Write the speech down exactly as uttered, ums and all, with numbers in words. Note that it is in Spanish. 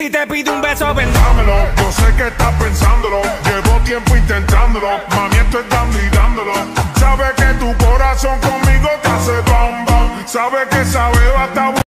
Y te pido un beso, ven. Dámelo, yo sé que estás pensándolo. Llevo tiempo intentándolo. Mami, esto están mirándolo. Sabe que tu corazón conmigo te hace bam bam. Sabe que esa beba está